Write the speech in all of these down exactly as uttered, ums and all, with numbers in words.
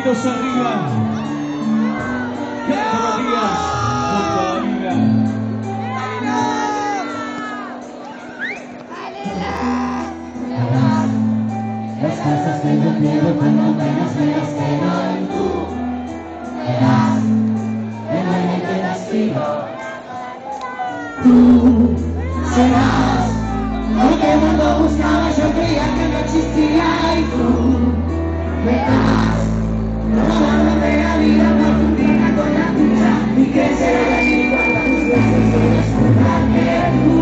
Manitos arriba. Cada día por toda la vida. Las cosas tengo miedo cuando menos me las quedo y tú me das el aire que castigo. Tú serás lo que el mundo buscaba, yo creía que no existía y tú me das los llamas de la vida confundida con la tuya y que se ve allí cuando tus besos se descubran que tú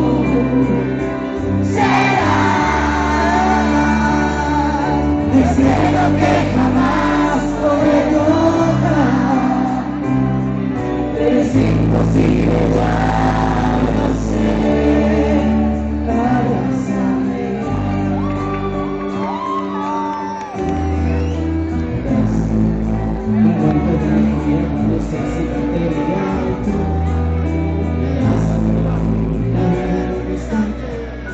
serás el cielo que jamás podré tocar, pero es imposible ya lo sé. Abrázame. Encuentro de mi infierno, no sé si te verá tú. Me das la vida en un instante.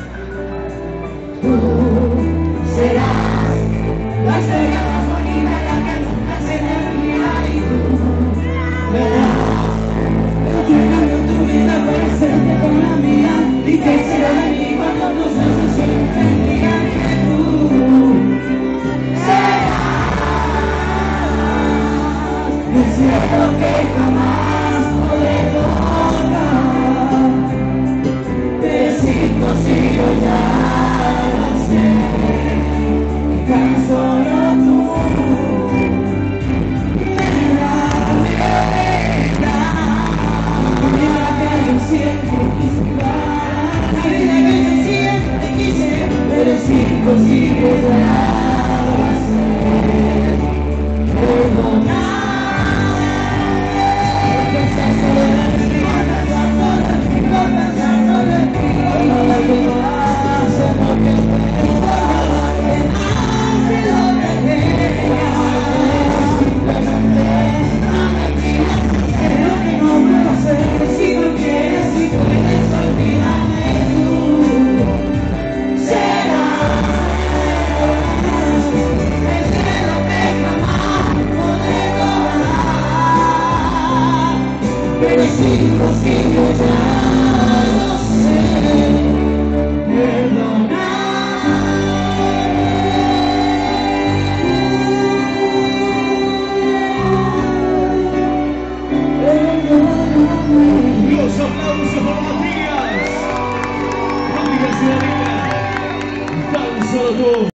Tú serás la estrella más bonita, la que nunca se termina y tú me das el que cambió tu vida para hacerte con la mía y que será de mí cuando tus besos siempre digan que tú serás el cielo que jamás podré tocar, pero es imposible ya lo sé, tan solo tú me das, me das, mira que yo siempre quise para la vida que yo siempre quise, pero es imposible ya lo sé, perdonar. Pero es imposible.